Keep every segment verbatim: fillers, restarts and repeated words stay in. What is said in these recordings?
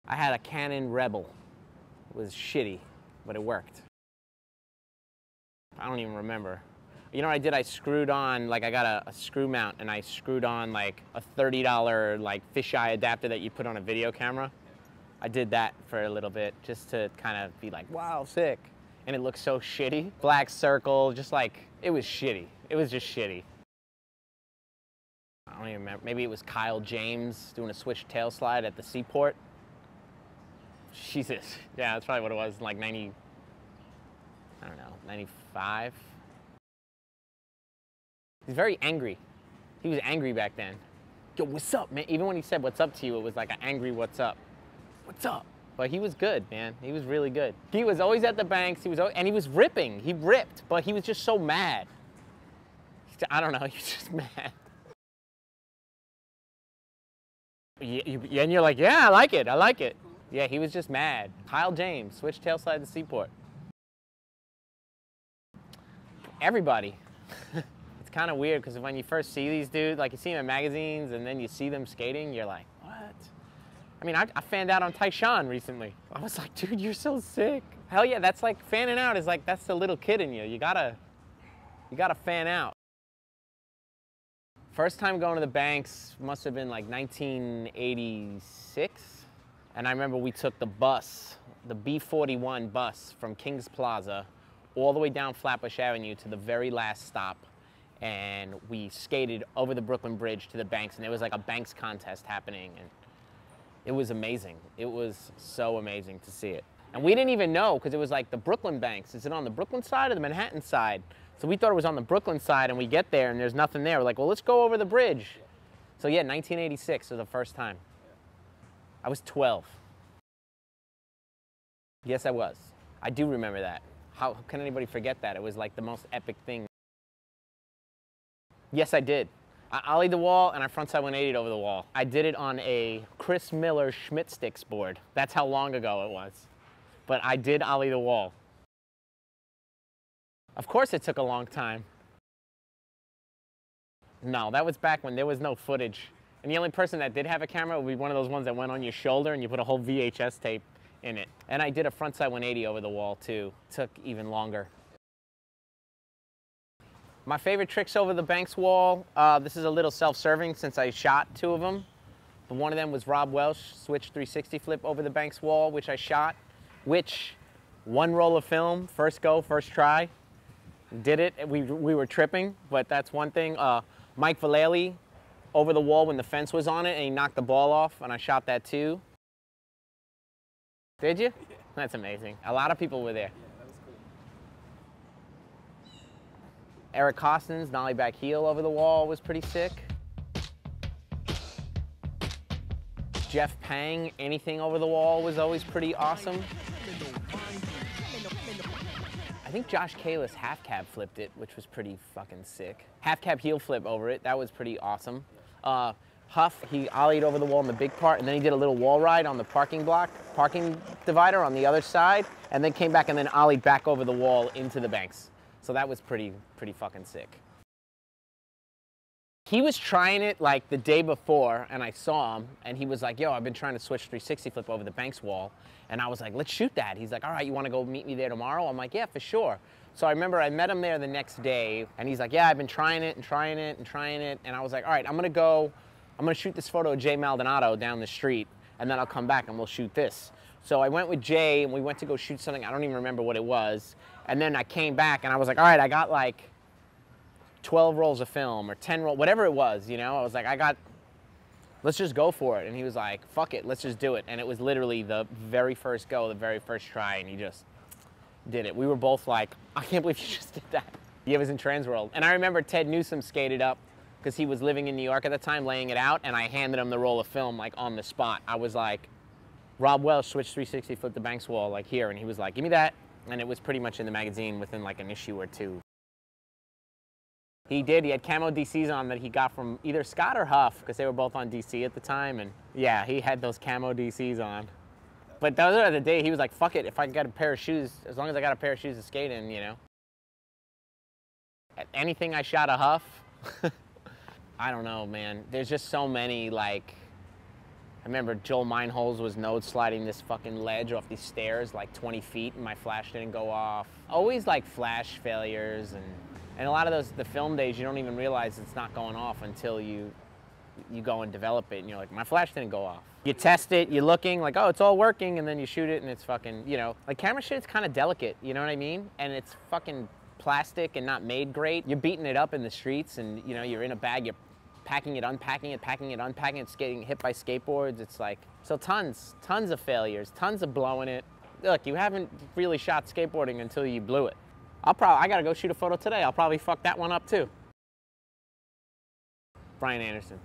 I had a Canon Rebel. It was shitty, but it worked. I don't even remember. You know what I did? I screwed on, like I got a, a screw mount and I screwed on like a thirty dollar like fisheye adapter that you put on a video camera. I did that for a little bit just to kind of be like, wow, sick. And it looked so shitty. Black circle, just like, it was shitty. It was just shitty. I don't even remember. Maybe it was Kyle James doing a switch tail slide at the seaport. Jesus. Yeah, that's probably what it was, like ninety, I don't know, ninety-five. He's very angry. He was angry back then. Yo, what's up, man? Even when he said what's up to you, it was like an angry what's up. What's up? But he was good, man. He was really good. He was always at the banks. He was, always, and he was ripping. He ripped, but he was just so mad. I don't know. He was just mad. You, you, and you're like, yeah, I like it. I like it. Yeah, he was just mad. Kyle James, switch tail slide to Seaport. Everybody. It's kind of weird because when you first see these dudes, like you see them in magazines and then you see them skating, you're like, what? I mean, I, I fanned out on Tyshawn recently. I was like, dude, you're so sick. Hell yeah, that's like, fanning out is like, that's the little kid in you. You gotta, you gotta fan out. First time going to the banks must have been like nineteen eighty-six. And I remember we took the bus, the B forty-one bus from Kings Plaza all the way down Flatbush Avenue to the very last stop. And we skated over the Brooklyn Bridge to the banks, and there was like a banks contest happening. And it was amazing. It was so amazing to see it. And we didn't even know, because it was like the Brooklyn banks. Is it on the Brooklyn side or the Manhattan side? So we thought it was on the Brooklyn side, and we get there and there's nothing there. We're like, well, let's go over the bridge. So yeah, nineteen eighty-six was the first time. I was twelve. Yes, I was. I do remember that. How can anybody forget that? It was like the most epic thing. Yes, I did. I ollied the wall and I frontside one eighty over the wall. I did it on a Chris Miller Schmidt sticks board. That's how long ago it was. But I did ollie the wall. Of course it took a long time. No, that was back when there was no footage. And the only person that did have a camera would be one of those ones that went on your shoulder and you put a whole V H S tape in it. And I did a frontside one eighty over the wall too. Took even longer. My favorite tricks over the banks wall, uh, this is a little self-serving since I shot two of them. But one of them was Rob Welsh, switch three sixty flip over the banks wall, which I shot, which one roll of film, first go, first try. Did it, we, we were tripping, but that's one thing. Uh, Mike Vallely over the wall when the fence was on it and he knocked the ball off, and I shot that too. Did you? Yeah. That's amazing. A lot of people were there. Eric Costin's nollie back heel over the wall was pretty sick. Jeff Pang, anything over the wall was always pretty awesome. I think Josh Kalis half cab flipped it, which was pretty fucking sick. Half cab heel flip over it, that was pretty awesome. Uh, Huff, he ollied over the wall in the big part, and then he did a little wall ride on the parking block, parking divider on the other side, and then came back and then ollied back over the wall into the banks. So that was pretty, pretty fucking sick. He was trying it like the day before, and I saw him, and he was like, yo, I've been trying to switch three sixty flip over the banks wall. And I was like, let's shoot that. He's like, all right, you want to go meet me there tomorrow? I'm like, yeah, for sure. So I remember I met him there the next day, and he's like, yeah, I've been trying it and trying it and trying it. And I was like, all right, I'm going to go, I'm going to shoot this photo of Jay Maldonado down the street, and then I'll come back and we'll shoot this. So I went with Jay, and we went to go shoot something. I don't even remember what it was. And then I came back, and I was like, all right, I got like twelve rolls of film or ten rolls, whatever it was, you know? I was like, I got, let's just go for it. And he was like, fuck it, let's just do it. And it was literally the very first go, the very first try, and he just did it. We were both like, I can't believe you just did that. He was in Transworld. And I remember Ted Newsom skated up because he was living in New York at the time, laying it out, and I handed him the roll of film like on the spot. I was like, Rob Welsh switched three sixty, flipped the banks wall like here, and he was like, give me that. And it was pretty much in the magazine within like an issue or two. He did, he had camo D Cs on that he got from either Scott or Huff, because they were both on D C at the time, and yeah, he had those camo D Cs on. But those are the day he was like, fuck it, if I got a pair of shoes, as long as I got a pair of shoes to skate in, you know. At anything I shot a Huff, I don't know, man. There's just so many, like, I remember Joel Meinholz was node sliding this fucking ledge off these stairs like twenty feet and my flash didn't go off. Always like flash failures and, and a lot of those, the film days, you don't even realize it's not going off until you, you go and develop it and you're like, my flash didn't go off. You test it, you're looking like, oh, it's all working, and then you shoot it and it's fucking, you know, like camera shit's kind of delicate, you know what I mean? And it's fucking plastic and not made great. You're beating it up in the streets and, you know, you're in a bag, you're packing it, unpacking it, packing it, unpacking it, it's getting hit by skateboards. It's like, so tons, tons of failures, tons of blowing it. Look, you haven't really shot skateboarding until you blew it. I'll probably, I gotta go shoot a photo today. I'll probably fuck that one up too. Brian Anderson.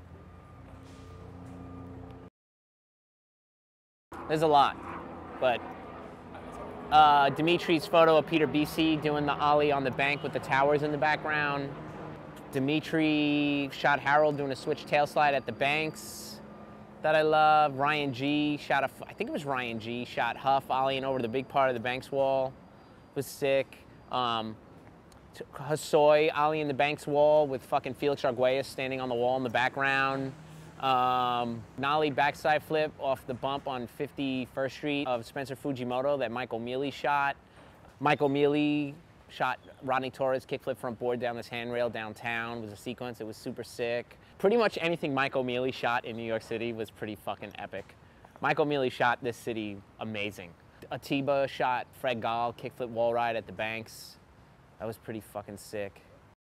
There's a lot, but uh, Dimitri's photo of Peter B C doing the ollie on the bank with the towers in the background. Dimitri shot Harold doing a switch tail slide at the banks that I love. Ryan G shot a, I think it was Ryan G, shot Huff ollieing over the big part of the banks wall. It was sick. Um, Hosoi ollieing the banks wall with fucking Felix Arguelles standing on the wall in the background. Um, Nollie backside flip off the bump on fifty-first Street of Spencer Fujimoto that Michael Mealy shot. Michael Mealy shot Rodney Torres kickflip front board down this handrail downtown. It was a sequence, it was super sick. Pretty much anything Michael Mealy shot in New York City was pretty fucking epic. Michael Mealy shot this city amazing. Atiba shot Fred Gall kickflip wall ride at the banks. That was pretty fucking sick.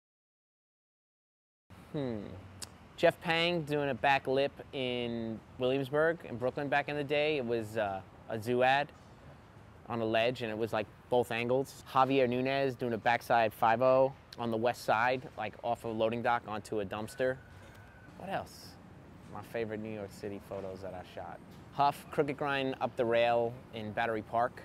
Hmm. Jeff Pang doing a back lip in Williamsburg in Brooklyn back in the day. It was uh, a zoo ad on a ledge and it was like both angles. Javier Nunez doing a backside five oh on the west side, like off a loading dock onto a dumpster. What else? My favorite New York City photos that I shot. Huff, crooked grind up the rail in Battery Park.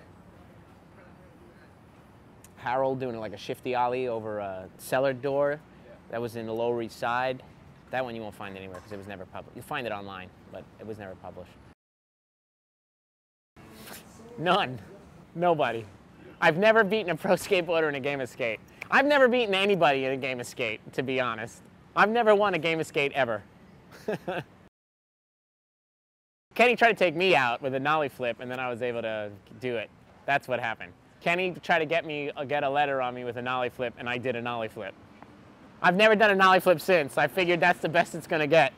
Harold doing like a shifty ollie over a cellar door that was in the Lower East Side. That one you won't find anywhere because it was never published. You'll find it online, but it was never published. None. Nobody. I've never beaten a pro skateboarder in a game of skate. I've never beaten anybody in a game of skate, to be honest. I've never won a game of skate ever. Kenny tried to take me out with a nollie flip, and then I was able to do it. That's what happened. Kenny tried to get me, uh, get a letter on me with a nollie flip, and I did a nollie flip. I've never done a nollie flip since. I figured that's the best it's gonna get.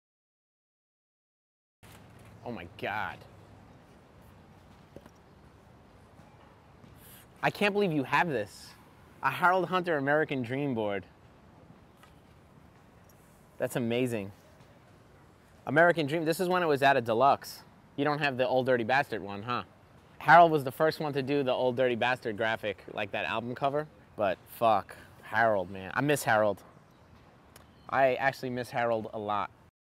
Oh my God. I can't believe you have this. A Harold Hunter American Dream board. That's amazing. American Dream, this is when it was at a deluxe. You don't have the Old Dirty Bastard one, huh? Harold was the first one to do the Old Dirty Bastard graphic, like that album cover, but fuck. Harold, man. I miss Harold. I actually miss Harold a lot.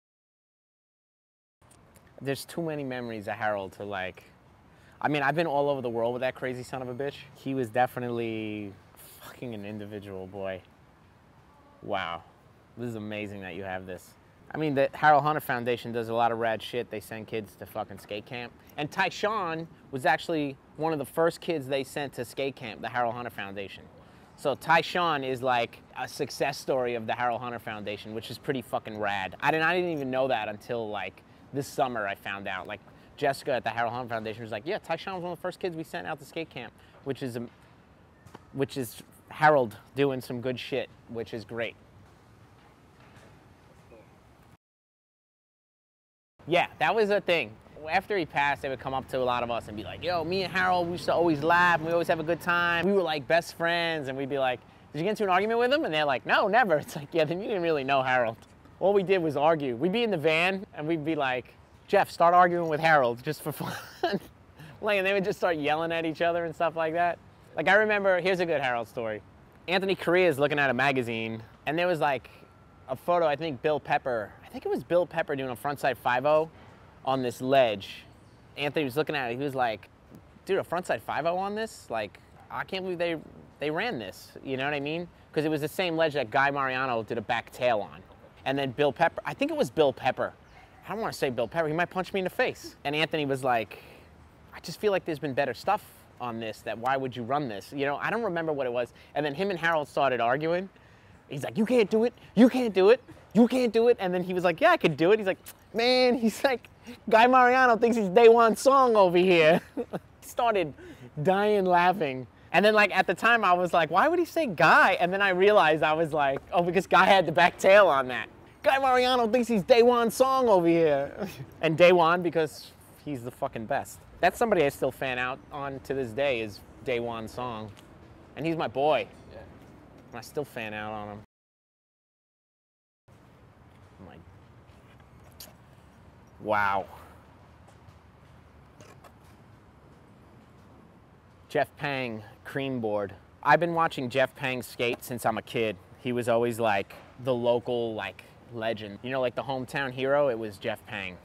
There's too many memories of Harold to like... I mean, I've been all over the world with that crazy son of a bitch. He was definitely fucking an individual, boy. Wow. This is amazing that you have this. I mean, the Harold Hunter Foundation does a lot of rad shit. They send kids to fucking skate camp. And Tyshawn was actually one of the first kids they sent to skate camp, the Harold Hunter Foundation. So Tyshawn is like a success story of the Harold Hunter Foundation, which is pretty fucking rad. I didn't, I didn't even know that until like this summer I found out. Like Jessica at the Harold Hunter Foundation was like, yeah, Tyshawn was one of the first kids we sent out to skate camp, which is, um, which is Harold doing some good shit, which is great. Yeah, that was a thing. After he passed, they would come up to a lot of us and be like, yo, me and Harold, we used to always laugh, and we always have a good time. We were like best friends, and we'd be like, did you get into an argument with him? And they're like, no, never. It's like, yeah, then you didn't really know Harold. All we did was argue. We'd be in the van, and we'd be like, Jeff, start arguing with Harold just for fun. Like, and they would just start yelling at each other and stuff like that. Like, I remember, here's a good Harold story. Anthony Correa is looking at a magazine, and there was like a photo, I think Bill Pepper, I think it was Bill Pepper doing a frontside five oh on this ledge. Anthony was looking at it, he was like, dude, a frontside five oh on this? Like, I can't believe they, they ran this, you know what I mean? Because it was the same ledge that Guy Mariano did a back tail on. And then Bill Pepper, I think it was Bill Pepper. I don't want to say Bill Pepper, he might punch me in the face. And Anthony was like, I just feel like there's been better stuff on this, that why would you run this? You know, I don't remember what it was. And then him and Harold started arguing. He's like, you can't do it, you can't do it, you can't do it. And then he was like, yeah, I could do it. He's like, man, he's like, Guy Mariano thinks he's Day One Song over here. Started dying laughing. And then like at the time I was like, why would he say Guy? And then I realized I was like, oh, because Guy had the back tail on that. Guy Mariano thinks he's Day One Song over here. And Day One because he's the fucking best. That's somebody I still fan out on to this day is Day One Song. And he's my boy. Yeah. And I still fan out on him. I'm like, wow. Jeff Pang, cream board. I've been watching Jeff Pang skate since I'm a kid. He was always like the local like legend. You know, like the hometown hero, it was Jeff Pang.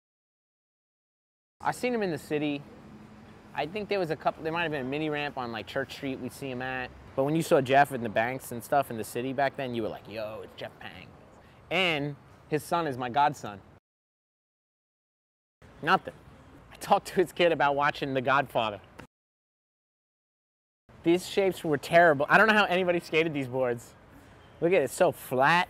I seen him in the city. I think there was a couple, there might have been a mini ramp on like Church Street we'd see him at. But when you saw Jeff in the banks and stuff in the city back then, you were like, yo, it's Jeff Pang. And his son is my godson. Nothing. I talked to his kid about watching The Godfather. These shapes were terrible. I don't know how anybody skated these boards. Look at it, it's so flat.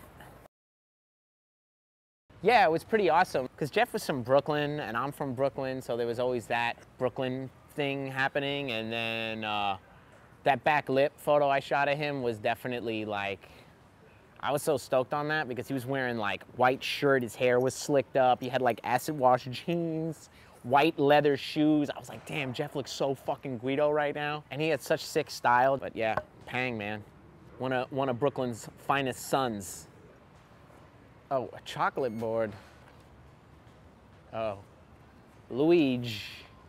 Yeah, it was pretty awesome. Because Jeff was from Brooklyn, and I'm from Brooklyn, so there was always that Brooklyn thing happening. And then uh, that back lip photo I shot of him was definitely like, I was so stoked on that because he was wearing like white shirt, his hair was slicked up, he had like acid wash jeans, white leather shoes. I was like, damn, Jeff looks so fucking Guido right now. And he had such sick style. But yeah, Pang, man. One of, one of Brooklyn's finest sons. Oh, a chocolate board. Oh, Luigi.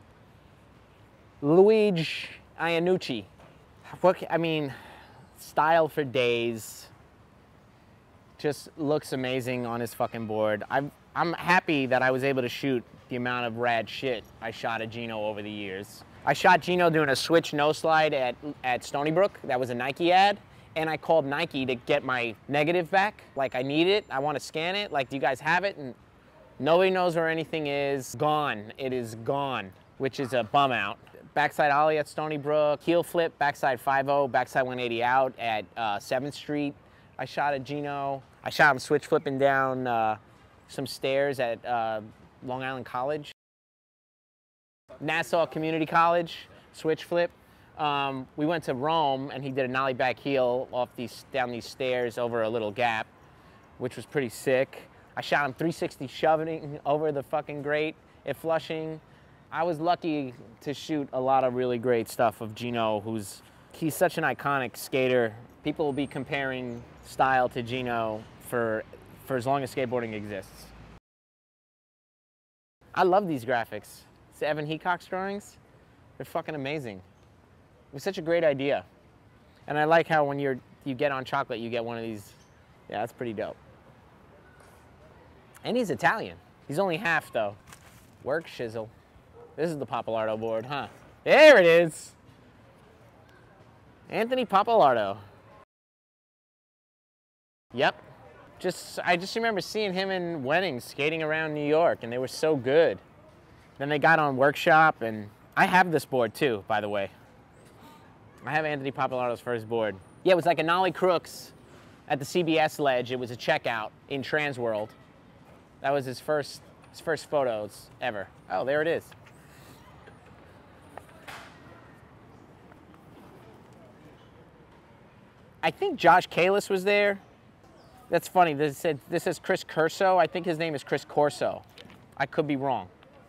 Luigi Iannucci. What, I mean, style for days. Just looks amazing on his fucking board. I'm, I'm happy that I was able to shoot the amount of rad shit I shot at Gino over the years. I shot Gino doing a switch no slide at, at Stony Brook. That was a Nike ad. And I called Nike to get my negative back. Like, I need it, I want to scan it. Like, do you guys have it? And nobody knows where anything is. Gone, it is gone, which is a bum out. Backside ollie at Stony Brook, heel flip, backside five oh, backside one eighty out at uh, seventh street. I shot at Gino. I shot him switch flipping down uh, some stairs at uh, Long Island College. Nassau Community College, switch flip. Um, we went to Rome and he did a nollie back heel off these, down these stairs over a little gap, which was pretty sick. I shot him three sixty shoving over the fucking grate at Flushing. I was lucky to shoot a lot of really great stuff of Gino, who's, he's such an iconic skater. People will be comparing style to Gino for, for as long as skateboarding exists. I love these graphics. It's the Evan Heacock's drawings. They're fucking amazing. It was such a great idea. And I like how when you're, you get on chocolate, you get one of these. Yeah, that's pretty dope. And he's Italian. He's only half, though. Work shizzle. This is the Papalardo board, huh? There it is. Anthony Papalardo. Yep. Just, I just remember seeing him in weddings skating around New York, and they were so good. Then they got on Workshop, and I have this board, too, by the way. I have Anthony Papalardo's first board. Yeah, it was like a Nollie Crooks at the C B S ledge. It was a checkout in Transworld. That was his first, his first photos ever. Oh, there it is. I think Josh Kalis was there. That's funny. This said this is Chris Corso. I think his name is Chris Corso. I could be wrong.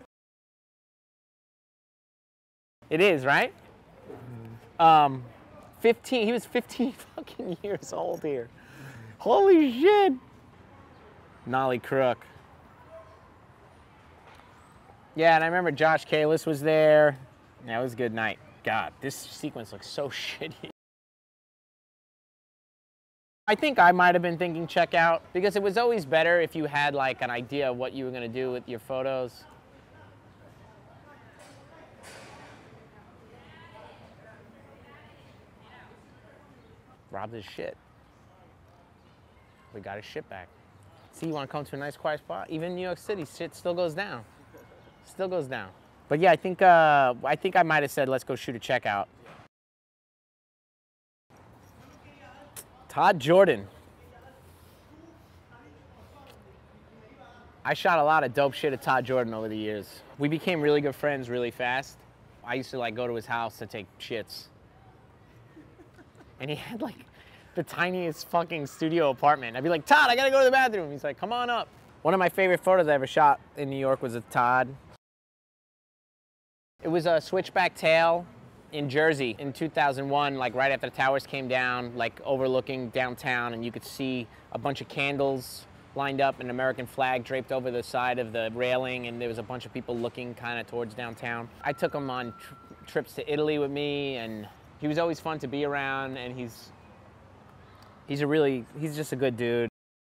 It is, right? Um, fifteen, he was fifteen fucking years old here. Holy shit. Nollie Crook. Yeah, and I remember Josh Kalis was there. Yeah, it was a good night. God, this sequence looks so shitty. I think I might have been thinking checkout because it was always better if you had like an idea of what you were gonna do with your photos. Robbed his shit. We got his shit back. See, you want to come to a nice quiet spot? Even in New York City, shit still goes down. Still goes down. But yeah, I think uh, I think I might have said let's go shoot a checkout. Todd Jordan. I shot a lot of dope shit at Todd Jordan over the years. We became really good friends really fast. I used to like go to his house to take shits. And he had like the tiniest fucking studio apartment. I'd be like, Todd, I gotta go to the bathroom. He's like, come on up. One of my favorite photos I ever shot in New York was of Todd. It was a switchback tail in Jersey in two thousand one, like right after the towers came down, like overlooking downtown, and you could see a bunch of candles lined up, an American flag draped over the side of the railing, and there was a bunch of people looking kind of towards downtown. I took him on tr trips to Italy with me, and he was always fun to be around, and he's he's a really, he's just a good dude.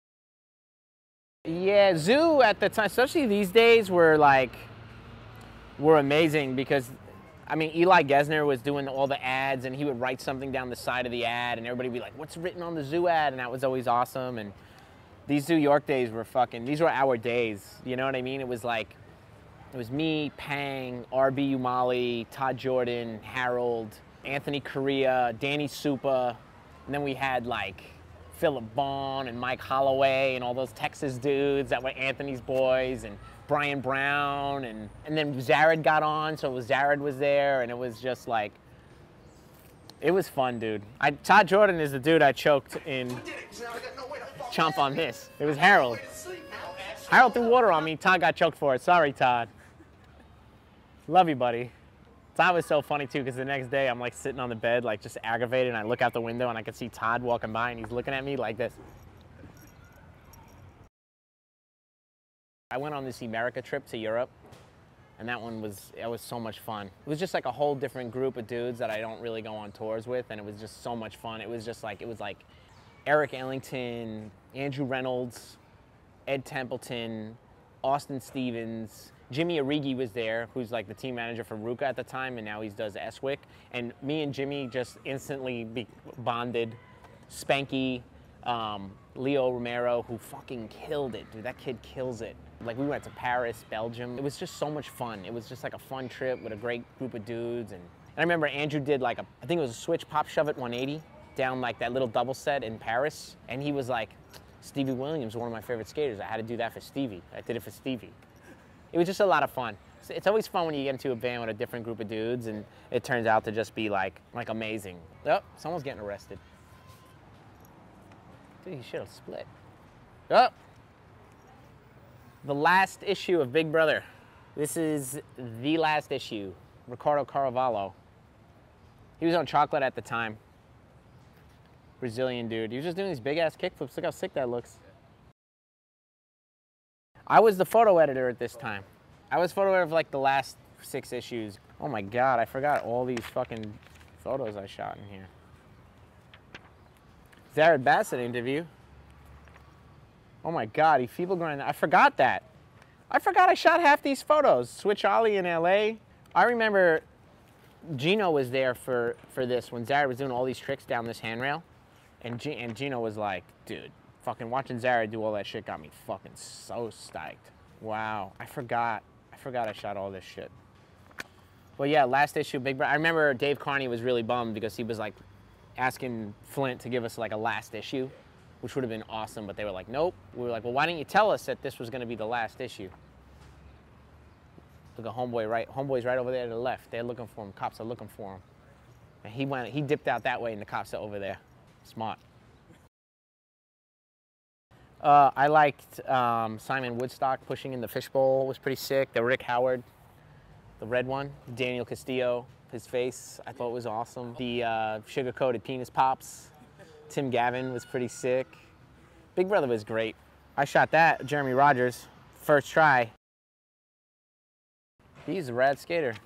Yeah, zoo at the time, especially these days, were like, were amazing because, I mean, Eli Gesner was doing all the ads, and he would write something down the side of the ad, and everybody would be like, what's written on the zoo ad? And that was always awesome. And these New York days were fucking, these were our days. You know what I mean? It was like, it was me, Pang, R B Umali, Todd Jordan, Harold, Anthony Correa, Danny Supa, and then we had like Philip Bond and Mike Holloway and all those Texas dudes that were Anthony's boys, and Brian Brown, and, and then Zared got on, so it was Zared was there, and it was just like, it was fun, dude. I, Todd Jordan is the dude I choked in Chomp on This. It was Harold. Harold threw water on me, Todd got choked for it. Sorry, Todd. Love you, buddy. Todd was so funny too, because the next day I'm like sitting on the bed, like just aggravated, and I look out the window and I could see Todd walking by, and he's looking at me like this. I went on this America trip to Europe, and that one was, it was so much fun. It was just like a whole different group of dudes that I don't really go on tours with, and it was just so much fun. It was just like, it was like Eric Ellington, Andrew Reynolds, Ed Templeton, Austin Stevens, Jimmy Arrighi was there, who's like the team manager for Ruka at the time, and now he does S W I C. And me and Jimmy just instantly be bonded. Spanky, um, Leo Romero, who fucking killed it, dude. That kid kills it. Like, we went to Paris, Belgium. It was just so much fun. It was just like a fun trip with a great group of dudes. And, and I remember Andrew did like a, I think it was a switch pop shove at one eighty down like that little double set in Paris. And he was like, Stevie Williams, one of my favorite skaters. I had to do that for Stevie. I did it for Stevie. It was just a lot of fun. It's always fun when you get into a band with a different group of dudes, and it turns out to just be like, like amazing. Oh, someone's getting arrested. Dude, he should have split. Oh, the last issue of Big Brother. This is the last issue. Ricardo Caravallo. He was on Chocolate at the time. Brazilian dude. He was just doing these big ass kickflips. Look how sick that looks. I was the photo editor at this time. I was photo editor of like the last six issues. Oh my God, I forgot all these fucking photos I shot in here. Zared Bassett interview. Oh my God, he feeble grinded. I forgot that. I forgot I shot half these photos. Switch Ollie in L A. I remember Gino was there for, for this when Zared was doing all these tricks down this handrail. And, G and Gino was like, dude, fucking watching Zared do all that shit got me fucking so stoked. Wow, I forgot. I forgot I shot all this shit. Well, yeah, last issue, Big Brother. I remember Dave Carney was really bummed because he was like asking Flint to give us like a last issue, which would have been awesome, but they were like, nope. We were like, well, why didn't you tell us that this was gonna be the last issue? Look at Homeboy right, Homeboy's right over there to the left. They're looking for him, cops are looking for him. And he went, he dipped out that way and the cops are over there. Smart. Uh, I liked um, Simon Woodstock pushing in the fishbowl, was pretty sick. The Rick Howard, the red one. Daniel Castillo, his face, I thought was awesome. The uh, sugar-coated penis pops. Tim Gavin was pretty sick. Big Brother was great. I shot that, Jeremy Rogers, first try. He's a rad skater.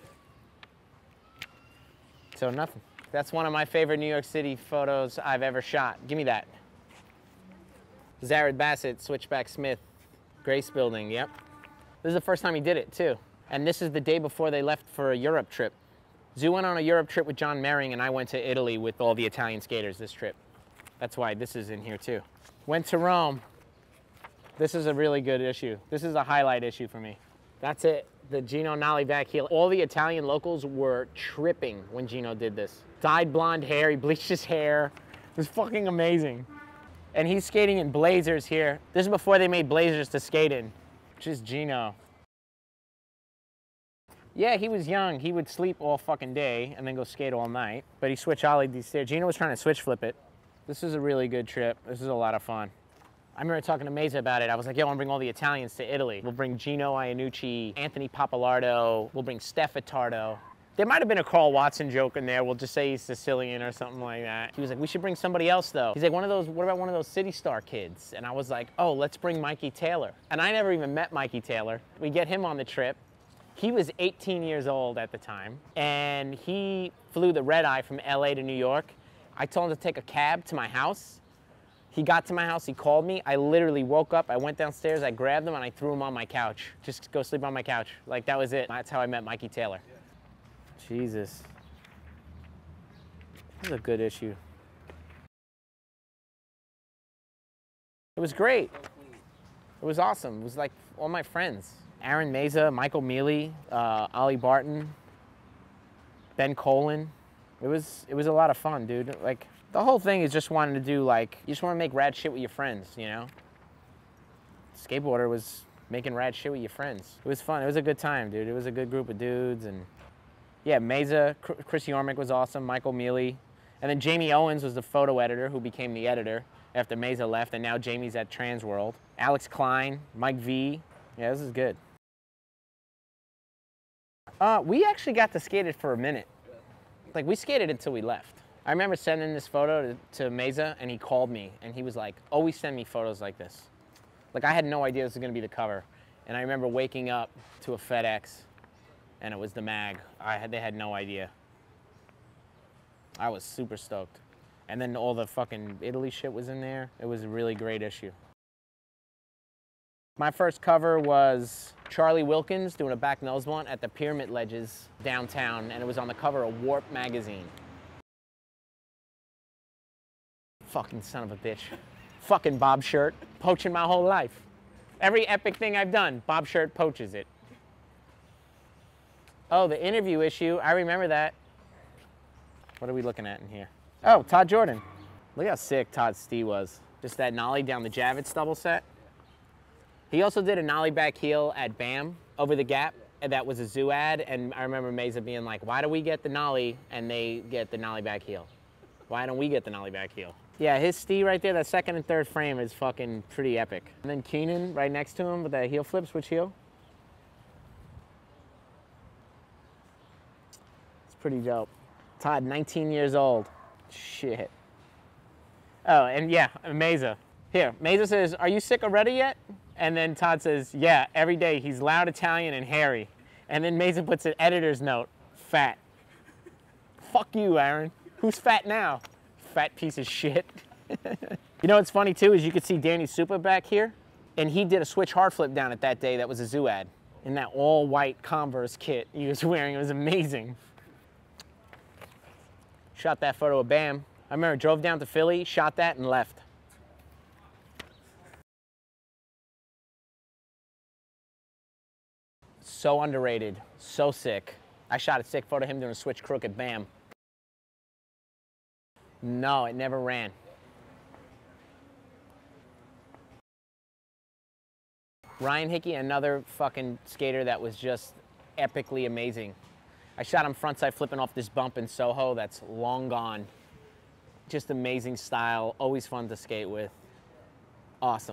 So nothing. That's one of my favorite New York City photos I've ever shot. Give me that. Zared Bassett, Switchback Smith, Grace Building, yep. This is the first time he did it, too. And this is the day before they left for a Europe trip. Zoo went on a Europe trip with John Merring, and I went to Italy with all the Italian skaters this trip. That's why this is in here, too. Went to Rome. This is a really good issue. This is a highlight issue for me. That's it. The Gino Nolly back heel. All the Italian locals were tripping when Gino did this. Dyed blonde hair, he bleached his hair. It was fucking amazing. And he's skating in blazers here. This is before they made blazers to skate in. Just Gino. Yeah, he was young. He would sleep all fucking day and then go skate all night. But he switch ollied these stairs. Gino was trying to switch flip it. This was a really good trip. This was a lot of fun. I remember talking to Meza about it. I was like, yo, I want to bring all the Italians to Italy. We'll bring Gino Iannucci, Anthony Papalardo. We'll bring Steph Attardo. There might have been a Carl Watson joke in there. We'll just say he's Sicilian or something like that. He was like, we should bring somebody else though. He's like, one of those, what about one of those City Star kids? And I was like, oh, let's bring Mikey Taylor. And I never even met Mikey Taylor. We get him on the trip. He was eighteen years old at the time, and he flew the red eye from L A to New York. I told him to take a cab to my house. He got to my house, he called me. I literally woke up, I went downstairs, I grabbed him, and I threw him on my couch. Just go sleep on my couch. Like, that was it. That's how I met Mikey Taylor. Jesus. This is a good issue. It was great. It was awesome. It was like all my friends. Aaron Meza, Michael Mealy, uh, Ollie Barton, Ben Colin. It was, it was a lot of fun, dude. Like, the whole thing is just wanting to do, like, you just want to make rad shit with your friends, you know? Skateboarder was making rad shit with your friends. It was fun. It was a good time, dude. It was a good group of dudes. And yeah, Meza, Chris Yormick was awesome, Michael Mealy. And then Jamie Owens was the photo editor who became the editor after Meza left, and now Jamie's at Transworld. Alex Klein, Mike V. Yeah, this is good. Uh, we actually got to skate it for a minute. Like, we skated until we left. I remember sending this photo to, to Meza, and he called me, and he was like, always send me photos like this. Like, I had no idea this was gonna be the cover. And I remember waking up to a FedEx, and it was the mag. I had, they had no idea. I was super stoked. And then all the fucking Italy shit was in there. It was a really great issue. My first cover was Charlie Wilkins doing a back nose blunt at the Pyramid Ledges downtown, and it was on the cover of Warp magazine. Fucking son of a bitch. Fucking Bobshirt, poaching my whole life. Every epic thing I've done, Bobshirt poaches it. Oh, the interview issue, I remember that. What are we looking at in here? Oh, Todd Jordan. Look how sick Todd's Stee was. Just that nollie down the Javits double set. He also did a nollie back heel at BAM over the gap, and that was a zoo ad, and I remember Meza being like, why do we get the nollie and they get the nollie back heel? Why don't we get the nollie back heel? Yeah, his Stee right there, that second and third frame is fucking pretty epic. And then Keenan right next to him with that heel flip, switch heel. It's pretty dope. Todd, nineteen years old. Shit. Oh, and yeah, Meza. Here, Meza says, are you sick of Reda yet? And then Todd says, yeah, every day he's loud, Italian, and hairy. And then Meza puts an editor's note, fat. Fuck you, Aaron. Who's fat now? Fat piece of shit. You know what's funny too is you could see Danny Supa back here, and he did a switch hard flip down at that day that was a zoo ad in that all white Converse kit he was wearing. It was amazing. Shot that photo of BAM. I remember drove down to Philly, shot that, and left. So underrated, so sick. I shot a sick photo of him doing a switch crook at BAM. No, it never ran. Ryan Hickey, another fucking skater that was just epically amazing. I shot him frontside flipping off this bump in Soho that's long gone. Just amazing style, always fun to skate with. Awesome.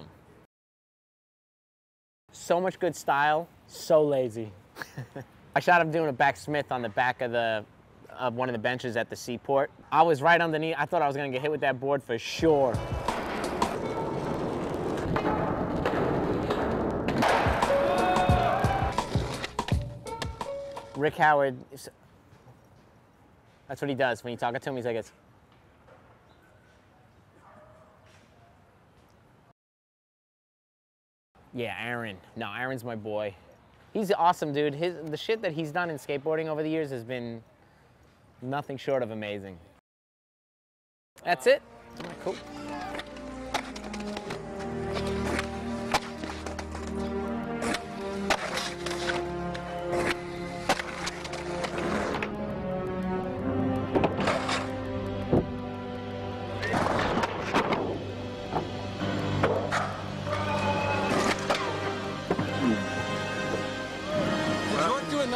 So much good style, so lazy. I shot him doing a back Smith on the back of the of one of the benches at the Seaport. I was right underneath. I thought I was gonna get hit with that board for sure. Rick Howard, that's what he does when you talk to him. He's like, it's. Yeah, Aaron. No, Aaron's my boy. He's awesome, dude. His, the shit that he's done in skateboarding over the years has been nothing short of amazing. That's it. All right, cool.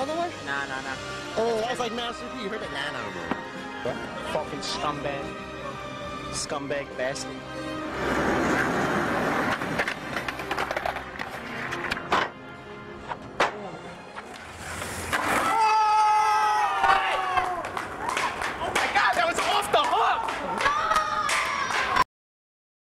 the way? Nah, nah, nah. Oh, that was like Master P. You heard that? Nah, nah, nah. What? Fucking scumbag. Scumbag bastard.